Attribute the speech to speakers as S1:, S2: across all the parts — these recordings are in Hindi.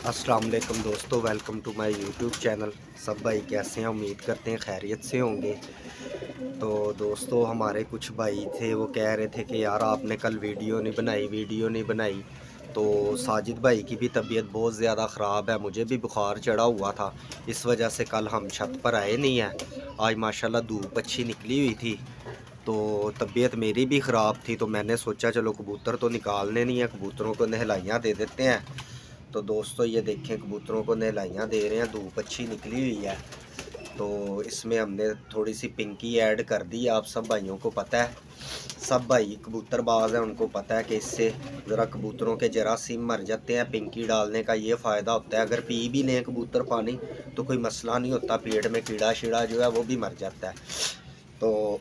S1: अस्सलाम वालेकुम दोस्तों, welcome to my YouTube channel. सब भाई कैसे हैं? उम्मीद करते हैं खैरियत से होंगे। तो दोस्तों, हमारे कुछ भाई थे, वो कह रहे थे कि यार आपने कल वीडियो नहीं बनाई। तो साजिद भाई की भी तबीयत बहुत ज़्यादा ख़राब है, मुझे भी बुखार चढ़ा हुआ था, इस वजह से कल हम छत पर आए नहीं हैं। आज माशाल्लाह धूप अच्छी निकली हुई थी, तो तबीयत मेरी भी ख़राब थी, तो मैंने सोचा चलो कबूतर तो निकालने नहीं है, कबूतरों को नहलाइयाँ दे देते हैं। तो दोस्तों ये देखें, कबूतरों को नहलाइयाँ दे रहे हैं, धूप अच्छी निकली हुई है। तो इसमें हमने थोड़ी सी पिंकी ऐड कर दी। आप सब भाइयों को पता है, सब भाई कबूतरबाज हैं, उनको पता है कि इससे ज़रा कबूतरों के जरासीम मर जाते हैं। पिंकी डालने का ये फ़ायदा होता है, अगर पी भी लें कबूतर पानी तो कोई मसला नहीं होता, पेट में कीड़ा शीड़ा जो है वो भी मर जाता है। तो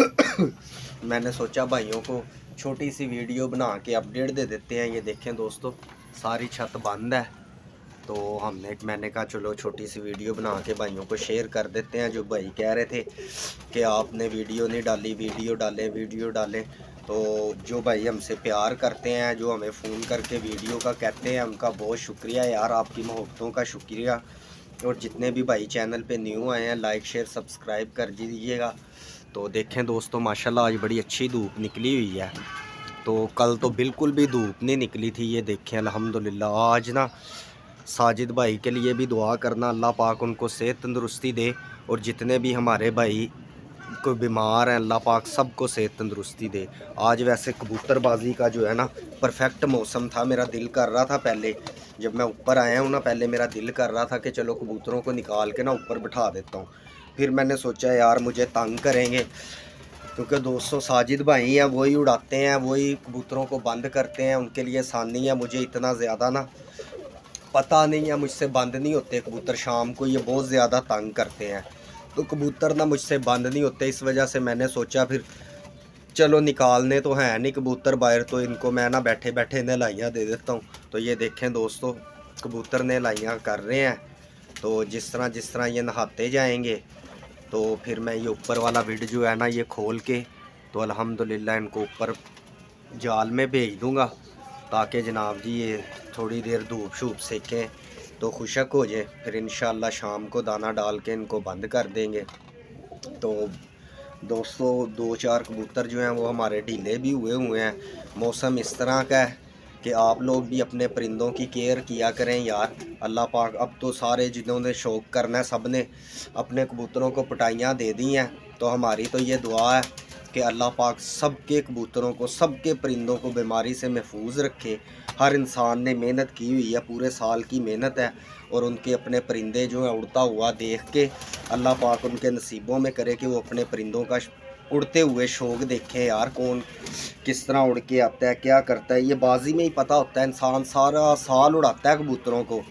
S1: मैंने सोचा भाइयों को छोटी सी वीडियो बना के अपडेट दे देते हैं। ये देखें दोस्तों, सारी छत बंद है, तो मैंने कहा चलो छोटी सी वीडियो बना के भाइयों को शेयर कर देते हैं। जो भाई कह रहे थे कि आपने वीडियो नहीं डाली, वीडियो डालें। तो जो भाई हमसे प्यार करते हैं, जो हमें फ़ोन करके वीडियो का कहते हैं, उनका बहुत शुक्रिया यार, आपकी मोहब्बतों का शुक्रिया। और जितने भी भाई चैनल पे न्यू आए हैं, लाइक शेयर सब्सक्राइब कर दीजिएगा। तो देखें दोस्तों, माशाल्लाह आज बड़ी अच्छी धूप निकली हुई है। तो कल तो बिल्कुल भी धूप नहीं निकली थी। ये देखें अल्हम्दुलिल्लाह, आज ना साजिद भाई के लिए भी दुआ करना, अल्लाह पाक उनको सेहत तंदुरुस्ती दे। और जितने भी हमारे भाई कोई बीमार हैं, अल्लाह पाक सबको सेहत तंदुरुस्ती दे। आज वैसे कबूतरबाजी का जो है ना परफेक्ट मौसम था। मेरा दिल कर रहा था, पहले जब मैं ऊपर आया हूँ ना, पहले मेरा दिल कर रहा था कि चलो कबूतरों को निकाल के ना ऊपर बिठा देता हूँ। फिर मैंने सोचा यार मुझे तंग करेंगे, क्योंकि दोस्तों साजिद भाई हैं, वही उड़ाते हैं, वही कबूतरों को बंद करते हैं, उनके लिए आसानी है। मुझे इतना ज़्यादा ना पता नहीं है, मुझसे बंद नहीं होते कबूतर। शाम को ये बहुत ज़्यादा तंग करते हैं, तो कबूतर ना मुझसे बंद नहीं होते। इस वजह से मैंने सोचा फिर चलो निकालने तो हैं नहीं कबूतर बाहर, तो इनको मैं ना बैठे बैठे नहलाइयाँ दे देता हूँ। तो ये देखें दोस्तों, कबूतर नहलाइयाँ कर रहे हैं। तो जिस तरह ये नहाते जाएंगे, तो फिर मैं ये ऊपर वाला विड जो है ना ये खोल के, तो अल्हम्दुलिल्लाह इनको ऊपर जाल में भेज दूँगा, ताकि जनाब जी ये थोड़ी देर धूप शूप सेकें तो खुशक हो जाए। फिर इंशाल्लाह शाम को दाना डाल के इनको बंद कर देंगे। तो दोस्तों 2-4 कबूतर जो हैं वो हमारे ढीले भी हुए हैं। मौसम इस तरह का है कि आप लोग भी अपने परिंदों की केयर किया करें यार। अल्लाह पाक, अब तो सारे जिन्होंने शौक़ करना है सब ने अपने कबूतरों को पटाइयाँ दे दी हैं। तो हमारी तो ये दुआ है कि अल्लाह पाक सबके कबूतरों को, सबके परिंदों को बीमारी से महफूज रखे। हर इंसान ने मेहनत की हुई है, पूरे साल की मेहनत है, और उनके अपने परिंदे जो हैं उड़ता हुआ देख के अल्लाह पाक उनके नसीबों में करे कि वो अपने परिंदों का उड़ते हुए शौक़ देखें यार। कौन किस तरह उड़ के आता है, क्या करता है, ये बाजी में ही पता होता है। इंसान सारा साल उड़ाता है कबूतरों को,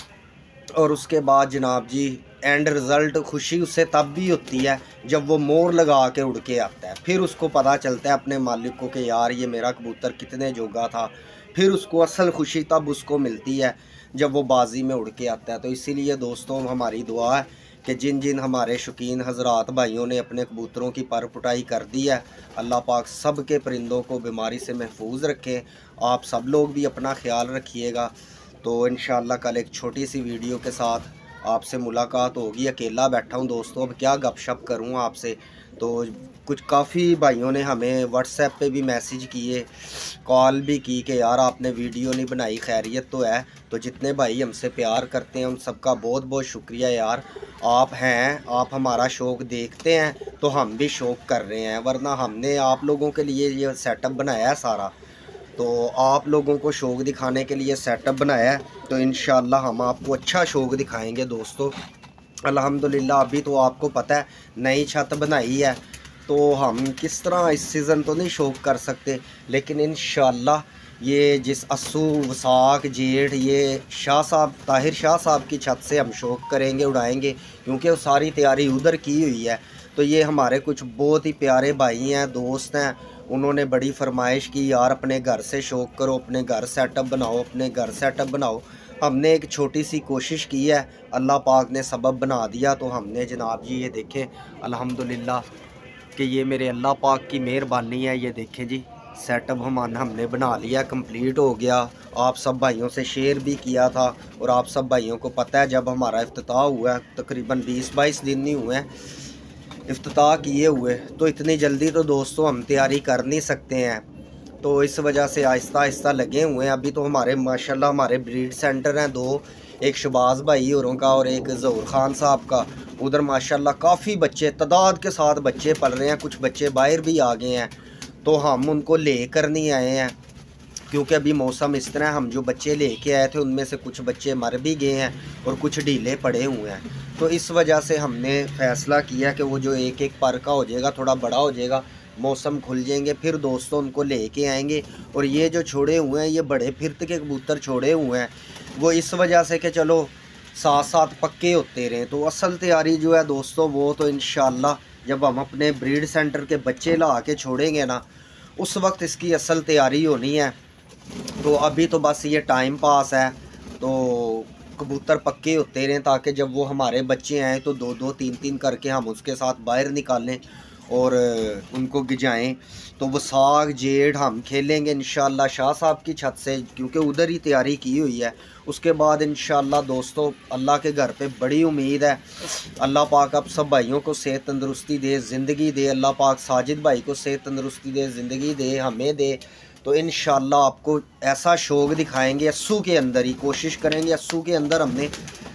S1: और उसके बाद जनाब जी एंड रिज़ल्ट खुशी उससे तब भी होती है जब वो मोर लगा के उड़ के आता है। फिर उसको पता चलता है अपने मालिक को कि यार ये मेरा कबूतर कितने जोगा था। फिर उसको असल खुशी तब उसको मिलती है जब वो बाजी में उड़ के आता है। तो इसीलिए दोस्तों हमारी दुआ है कि जिन जिन हमारे शौकीन हज़रात भाइयों ने अपने कबूतरों की पर पुटाई कर दी है, अल्लाह पाक सब के परिंदों को बीमारी से महफूज रखें। आप सब लोग भी अपना ख्याल रखिएगा। तो इंशाअल्लाह कल एक छोटी सी वीडियो के साथ आपसे मुलाकात होगी। अकेला बैठा हूँ दोस्तों, अब क्या गपशप करूँ आपसे। तो कुछ काफ़ी भाइयों ने हमें व्हाट्सएप पे भी मैसेज किए, कॉल भी की कि यार आपने वीडियो नहीं बनाई, खैरियत तो है। तो जितने भाई हमसे प्यार करते हैं उन सबका बहुत बहुत शुक्रिया यार। आप हैं, आप हमारा शौक़ देखते हैं तो हम भी शौक़ कर रहे हैं, वरना हमने आप लोगों के लिए ये सेटअप बनाया है सारा। तो आप लोगों को शौक़ दिखाने के लिए सेटअप बनाया है, तो इंशाअल्लाह हम आपको अच्छा शौक़ दिखाएंगे दोस्तों। अल्हम्दुलिल्लाह अभी तो आपको पता है नई छत बनाई है, तो हम किस तरह इस सीज़न तो नहीं शौक़ कर सकते, लेकिन इंशाअल्लाह ये जिस अस्सू वसाख जेठ ये शाह साहब ताहिर शाह साहब की छत से हम शौक़ करेंगे, उड़ाएंगे, क्योंकि वो सारी तैयारी उधर की हुई है। तो ये हमारे कुछ बहुत ही प्यारे भाई हैं, दोस्त हैं, उन्होंने बड़ी फरमाइश की यार अपने घर से शौक़ करो, अपने घर सेटअप बनाओ, अपने घर सेटअप बनाओ। हमने एक छोटी सी कोशिश की है, अल्लाह पाक ने सबब बना दिया। तो हमने जनाब जी ये देखें अल्हम्दुलिल्लाह कि ये मेरे अल्लाह पाक की मेहरबानी है। ये देखें जी, सेटअप हमने बना लिया, कंप्लीट हो गया। आप सब भाइयों से शेयर भी किया था और आप सब भाइयों को पता है जब हमारा इफ्तिताह हुआ है, तकरीबन 20-22 दिन नहीं हुए हैं इफ्तिताह किए हुए, तो इतनी जल्दी तो दोस्तों हम तैयारी कर नहीं सकते हैं। तो इस वजह से आहिस्ता आहिस्ता लगे हुए हैं। अभी तो हमारे माशाल्लाह हमारे ब्रीड सेंटर हैं दो, एक शबाज भाई औरों का और एक ज़हूर ख़ान साहब का। उधर माशाल्लाह काफ़ी बच्चे तादाद के साथ बच्चे पल रहे हैं, कुछ बच्चे बाहर भी आ गए हैं। तो हम उनको लेकर नहीं आए हैं क्योंकि अभी मौसम इस तरह, हम जो बच्चे लेके आए थे उनमें से कुछ बच्चे मर भी गए हैं और कुछ ढीले पड़े हुए हैं। तो इस वजह से हमने फ़ैसला किया कि वो जो एक एक पर का हो जाएगा, थोड़ा बड़ा हो जाएगा, मौसम खुल जाएंगे, फिर दोस्तों उनको लेके आएंगे। और ये जो छोड़े हुए हैं, ये बड़े फिरत के कबूतर छोड़े हुए हैं, वो इस वजह से कि चलो साथ साथ पक्के होते रहें। तो असल तैयारी जो है दोस्तों वो तो इंशाल्लाह जब हम अपने ब्रीड सेंटर के बच्चे ला के छोड़ेंगे ना, उस वक्त इसकी असल तैयारी होनी है। तो अभी तो बस ये टाइम पास है, तो कबूतर पक्के होते रहें ताकि जब वो हमारे बच्चे आएँ तो 2-2 3-3 करके हम उसके साथ बाहर निकालें और उनको गिजाएं। तो वो साग जेठ हम खेलेंगे इंशाल्लाह शाह साहब की छत से, क्योंकि उधर ही तैयारी की हुई है। उसके बाद इंशाल्लाह दोस्तों अल्लाह के घर पे बड़ी उम्मीद है। अल्लाह पाक आप सब भाइयों को सेहत तंदरुस्ती दे, ज़िंदगी दे। अल्लाह पाक साजिद भाई को सेहत तंदरुस्ती दे, ज़िंदगी दे, हमें दे। तो इंशाल्लाह आपको ऐसा शौक़ दिखाएंगे अस्सू के अंदर ही, कोशिश करेंगे अस्सू के अंदर हमने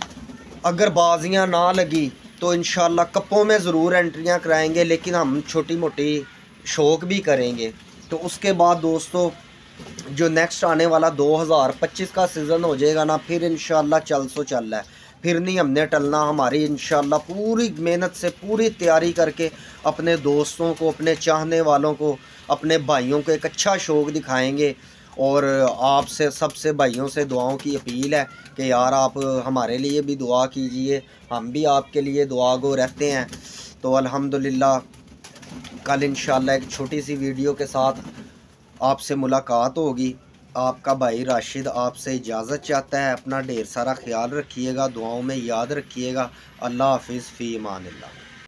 S1: अगर बाजियाँ ना लगी तो इंशाल्लाह कपों में ज़रूर एंट्रियाँ कराएंगे, लेकिन हम छोटी मोटी शौक़ भी करेंगे। तो उसके बाद दोस्तों जो नेक्स्ट आने वाला 2025 का सीज़न हो जाएगा ना, फिर इंशाल्लाह चल रहा है, फिर नहीं हमने टलना। हमारी इंशाल्लाह पूरी मेहनत से पूरी तैयारी करके अपने दोस्तों को, अपने चाहने वालों को, अपने भाइयों को एक अच्छा शौक़ दिखाएंगे। और आपसे सबसे भाइयों से दुआओं की अपील है कि यार आप हमारे लिए भी दुआ कीजिए, हम भी आपके लिए दुआ गो रहते हैं। तो अल्हम्दुलिल्लाह कल इंशाल्लाह एक छोटी सी वीडियो के साथ आपसे मुलाकात होगी। आपका भाई राशिद आपसे इजाज़त चाहता है। अपना ढेर सारा ख्याल रखिएगा, दुआओं में याद रखिएगा। अल्लाह हाफिज़, फ़ी अमानिल्लाह।